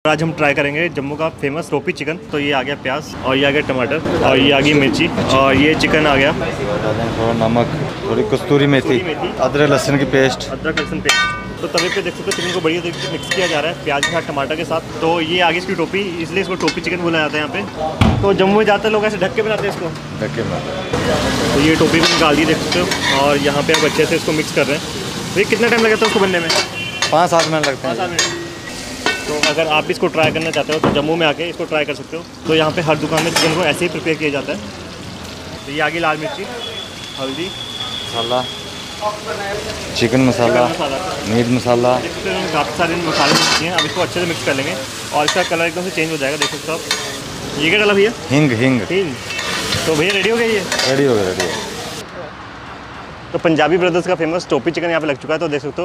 आज हम ट्राई करेंगे जम्मू का फेमस टोपी चिकन। तो ये आ गया प्याज और ये आ गया टमाटर और ये आ गई मिर्ची और ये चिकन आ गया। थोड़ा नमक, थोड़ी कस्तूरी मेथी, अदरक लहसुन की पेस्ट। तो तवे पे देख सकते हो चिकन को बढ़िया मिक्स किया जा रहा है प्याज के साथ टमाटर के साथ। तो ये आगे इसकी टोपी, इसलिए इसको टोपी चिकन बोला जाता है यहाँ पे। तो जम्मू में ज़्यादातर लोग ऐसे ढक के बनाते हैं इसको, ढक के बनाते। तो ये टोपी भी निकाल दी देख सकते हो और यहाँ पे अब अच्छे से इसको मिक्स कर रहे हैं। तो ये कितना टाइम लगता है उसको बनने में? 5-7 मिनट लगते हैं। 5-7 मिनट। तो अगर आप भी इसको ट्राई करना चाहते हो तो जम्मू में आके इसको ट्राई कर सकते हो। तो यहाँ पे हर दुकान में चिकन को ऐसे ही प्रिपेयर किया जाता है। तो ये आगे लाल मिर्ची, हल्दी, मसाला, चिकन मसाला, मीट मसाला, काफ़ी सारे मसाले मिक्स हैं। अब इसको अच्छे से मिक्स कर लेंगे और इसका कलर एकदम से चेंज हो जाएगा। देख सकते हो आप। ये क्या डाला भैया? हिंग। हिंग। तो भैया रेडी हो गया ये? रेडी हो गया। तो पंजाबी ब्रदर्स का फेमस टोपी चिकन यहाँ पे लग चुका है। तो देख सकते हो